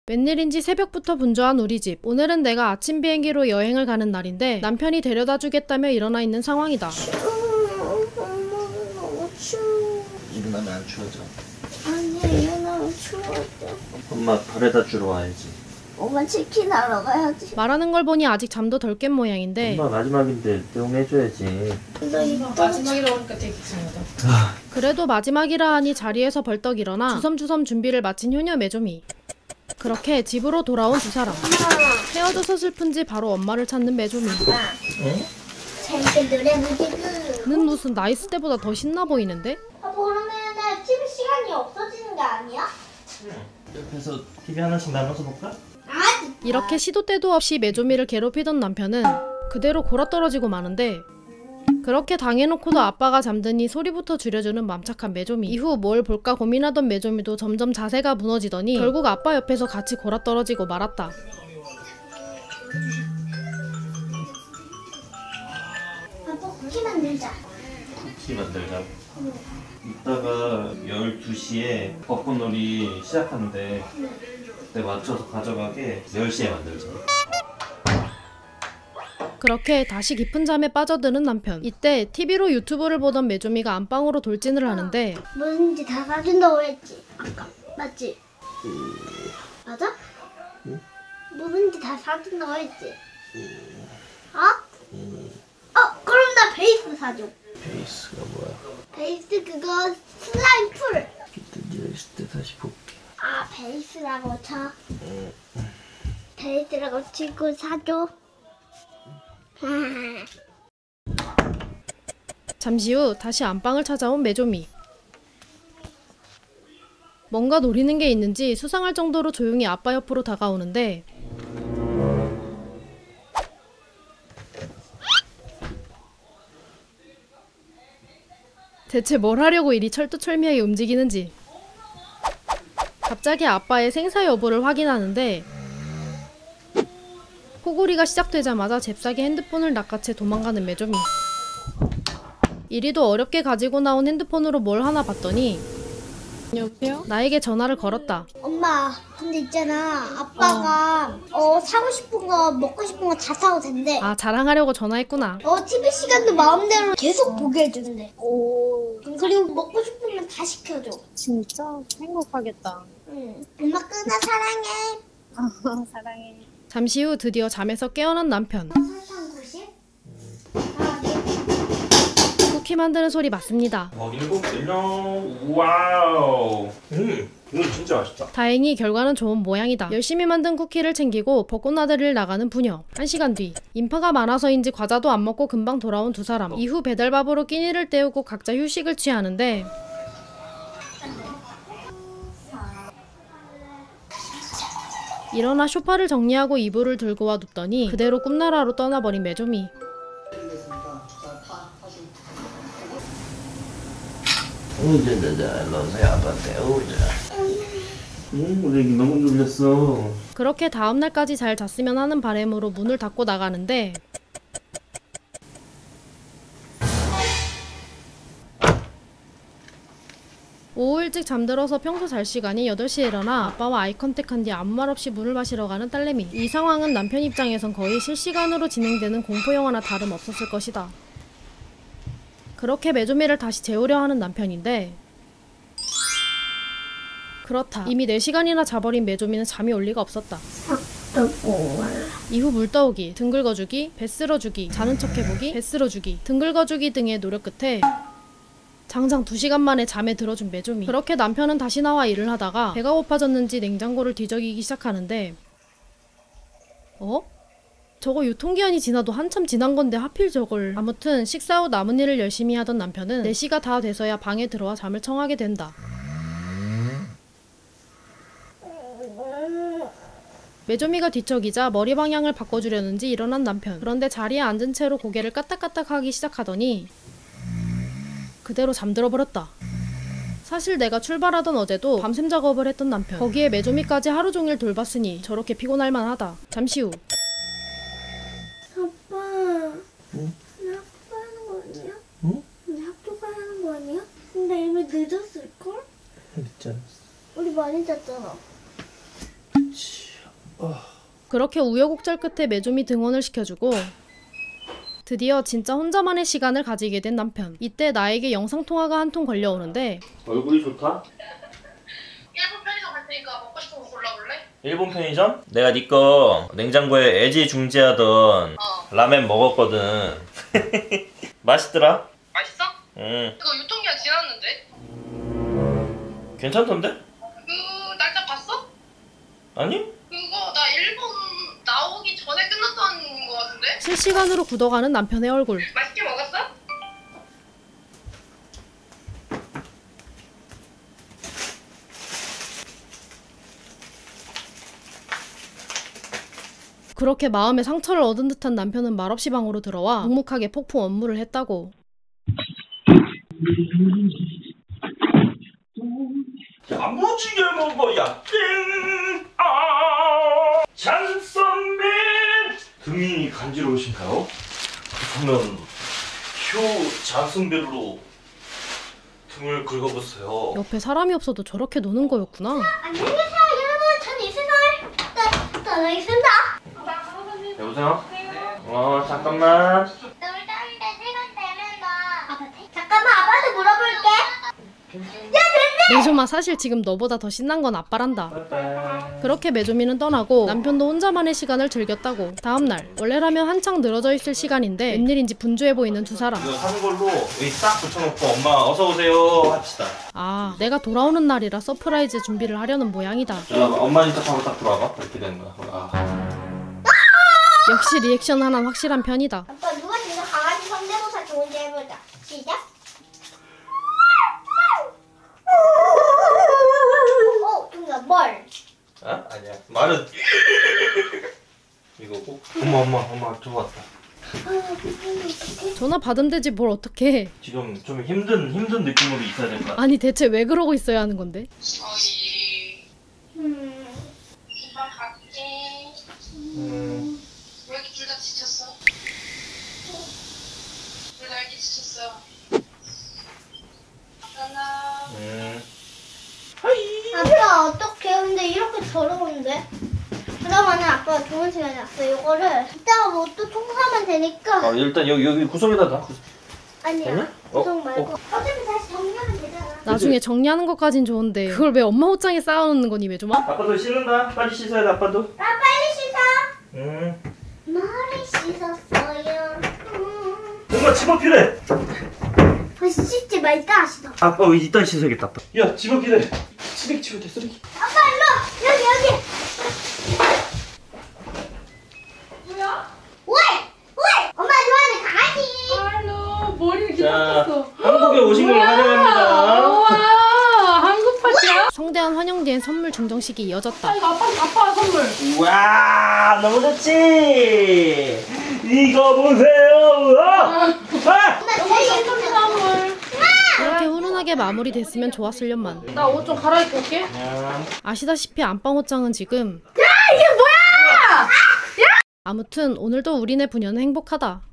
웬일인지 새벽부터 분주한 우리 집. 오늘은 내가 아침 비행기로 여행을 가는 날인데 남편이 데려다 주겠다며 일어나 있는 상황이다. 너무 추워. 일어나면 안 추워져. 아니, 일어나면 추워져. 엄마 바래다 주러 와야지. 엄마 치킨 하러 가야지. 말하는 걸 보니 아직 잠도 덜 깬 모양인데 엄마 마지막인데 대응해줘야지. 마지막이라고 하니까 되게 이상하다. 그래도 마지막이라 하니 자리에서 벌떡 일어나 주섬주섬 준비를 마친 효녀 메조미. 그렇게 집으로 돌아온 두 사람. 헤어져서 슬픈지 바로 엄마를 찾는 메조미. 재밌게 노래 부르고. 는 무슨 나 있을 때보다 더 신나 보이는데? 그러면 TV 시간이 없어지는 게 아니야? 옆에서 TV 하나씩 나눠서 볼까? 이렇게 시도 때도 없이 메조미를 괴롭히던 남편은 그대로 골아떨어지고 마는데, 그렇게 당해놓고도 아빠가 잠드니 소리부터 줄여주는 맘착한 메조미. 이후 뭘 볼까 고민하던 메조미도 점점 자세가 무너지더니 결국 아빠 옆에서 같이 골아떨어지고 말았다. 아빠 쿠키 만들자. 쿠키 만들자고? 이따가 12시에 벚꽃놀이 시작하는데 그때 맞춰서 가져가게 10시에 만들자. 그렇게 다시 깊은 잠에 빠져드는 남편. 이때 TV로 유튜브를 보던 메조미가 안방으로 돌진을 하는데 뭐든지 다 사준다고 했지 아까. 맞지? 맞아? 응? 뭐든지 다 사준다고 했지? 그럼 나 베이스 사줘. 베이스가 뭐야? 베이스 그거 슬라임 풀. 이따 네가 있을 때 다시 볼게. 베이스라고 쳐. 베이스라고 치고 사줘. 잠시 후 다시 안방을 찾아온 메조미. 뭔가 노리는 게 있는지 수상할 정도로 조용히 아빠 옆으로 다가오는데 대체 뭘 하려고 이리 철두철미하게 움직이는지. 갑자기 아빠의 생사 여부를 확인하는데 코골이가 시작되자마자 잽싸게 핸드폰을 낚아채 도망가는 메조미. 이리도 어렵게 가지고 나온 핸드폰으로 뭘 하나 봤더니 여보세요? 나에게 전화를 걸었다. 엄마, 근데 있잖아. 아빠가 사고 싶은 거, 먹고 싶은 거 다 사도 된대. 아, 자랑하려고 전화했구나. TV 시간도 마음대로 계속 보게 해준대. 그리고 먹고 싶은 건 다 시켜줘. 진짜 행복하겠다. 응. 엄마 끊어, 사랑해. 사랑해. 잠시 후 드디어 잠에서 깨어난 남편. 설탕 90? 쿠키 만드는 소리 맞습니다. 7명. 와우. 이거 진짜 맛있다. 다행히 결과는 좋은 모양이다. 열심히 만든 쿠키를 챙기고 벚꽃나들이를 나가는 부녀. 1시간 뒤. 인파가 많아서인지 과자도 안 먹고 금방 돌아온 두 사람. 이후 배달밥으로 끼니를 때우고 각자 휴식을 취하는데 일어나 소파를 정리하고 이불을 들고 와 눕더니 그대로 꿈나라로 떠나버린 메조미. 우리 너무 졸렸어. 그렇게 다음날까지 잘 잤으면 하는 바람으로 문을 닫고 나가는데 오후 일찍 잠들어서 평소 잘 시간이 8시에 일어나 아빠와 아이컨택한 뒤 아무 말 없이 물을 마시러 가는 딸내미. 이 상황은 남편 입장에선 거의 실시간으로 진행되는 공포영화나 다름없었을 것이다. 그렇게 메조미를 다시 재우려 하는 남편인데 그렇다. 이미 4시간이나 자버린 메조미는 잠이 올 리가 없었다. 이후 물 떠오기, 등 긁어주기, 배 쓸어주기, 자는 척 해보기, 배 쓸어주기, 등 긁어주기 등의 노력 끝에 장장 2시간 만에 잠에 들어준 메조미. 그렇게 남편은 다시 나와 일을 하다가 배가 고파졌는지 냉장고를 뒤적이기 시작하는데 저거 유통기한이 지나도 한참 지난 건데 하필 저걸. 아무튼 식사 후 남은 일을 열심히 하던 남편은 4시가 다 돼서야 방에 들어와 잠을 청하게 된다. 메조미가 뒤척이자 머리 방향을 바꿔주려는지 일어난 남편. 그런데 자리에 앉은 채로 고개를 까딱까딱하기 시작하더니 그대로 잠들어 버렸다. 사실 내가 출발하던 어제도 밤샘 작업을 했던 남편. 거기에 메조미까지 하루 종일 돌봤으니 저렇게 피곤할 만하다. 잠시 후. 아빠. 응? 나 학교 가는 거 아니야? 응? 근데 학교 가는 거 아니야? 근데 이미 늦었을걸? 늦지 않았어. 우리 많이 잤잖아. 그치. 그렇게 우여곡절 끝에 메조미 등원을 시켜주고 드디어 진짜 혼자만의 시간을 가지게 된 남편. 이때 나에게 영상통화가 한 통 걸려오는데 얼굴이 좋다? 일본 편의점 갈 테니까 먹고 싶은 거 골라볼래? 일본 편의점? 내가 니꺼 냉장고에 애지중지하던 라멘 먹었거든. 맛있더라? 맛있어? 응. 그거 유통기한 지났는데? 괜찮던데? 그 날짜 봤어? 아니? 그거 나 일본 나오기 전에 끝났다는 거 같은데? 실시간으로 굳어가는 남편의 얼굴. 맛있게 먹었어? 그렇게 마음에 상처를 얻은 듯한 남편은 말없이 방으로 들어와 묵묵하게 폭풍 업무를 했다고. 야무지게 먹어야 땡! 잔선배! 등이 간지러우신가요? 그렇다면 효 잔선배로 등을 긁어보세요. 옆에 사람이 없어도 저렇게 노는 거였구나. 안녕히 계세요 여러분. 저는 이세돌 떠나겠습니다. 여보세요? 잠깐만. 잠깐만 아빠한테 물어볼게. 메조마 사실 지금 너보다 더 신난 건 아빠란다. 그렇게 메조미는 떠나고 남편도 혼자만의 시간을 즐겼다고. 다음날 원래라면 한창 늘어져 있을 시간인데 웬일인지 분주해 보이는 두 사람. 이거 사는 걸로 여기 딱 붙여놓고 엄마 어서오세요 합시다. 아, 내가 돌아오는 날이라 서프라이즈 준비를 하려는 모양이다. 엄마 인척하고 딱 들어와봐. 이렇게 되는 거야. 역시 리액션 하나는 확실한 편이다. 아빠 누가 진짜 강아지 성대모사 좋은지 해보자. 시작. 동가 뭘? 아니야. 말은 이거고. 엄마 들어왔다. 전화 받으면 되지 뭘 어떡해. 지금 좀 힘든 느낌으로 있어야 될 것 같아. 아니 대체 왜 그러고 있어야 하는 건데? 어이 금방 갈게. 왜 이렇게 둘 다 지쳤어? 둘 다 왜 이렇게 지쳤어? 하나 아빠 어떡해? 근데 이렇게 더러운데? 그러면은 아빠 좋은 시간이 왔어. 이거를 이따가 뭐 또 청소하면 되니까. 일단 여기 구석에다 놔. 아니야. 아니야? 구석 말고. 어차피 다시 정리하면 되잖아. 나중에 정리하는 것까진 좋은데 그걸 왜 엄마 옷장에 쌓아놓는 거니 메조마? 아빠도 씻는다. 빨리 씻어야 돼 아빠도. 나 빨리 씻어. 응. 머리 씻었어요. 엄마 집어 필해. 벌써 씻지 말까 씻어. 아빠 이따 씻어야겠다 아빠. 야 집어 필해. 쓰레기 치워야 돼 쓰레기. 아빠 일로 여기. 뭐야? 왜? 엄마 좋아하는 강아지. 할로 머리를 자 한국에 오신 걸 환영합니다. 우와 한국 파티야? 성대한 환영 뒤엔 선물 증정식이 이어졌다. 이거 아빠 선물. 우와 너무 좋지. 이거 보세요. 엄마 제일 예쁜 거. 선물. 이렇게 훈훈하게 마무리됐으면 좋았을련만. 나 옷 좀 갈아입고 올게. 아시다시피 안방 옷장은 지금 야 이게 뭐야! 아무튼 오늘도 우리네 부녀는 행복하다.